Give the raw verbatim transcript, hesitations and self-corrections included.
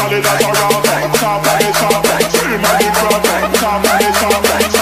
call it as a rock. Top of the top, scream at the crowd. Top of the top,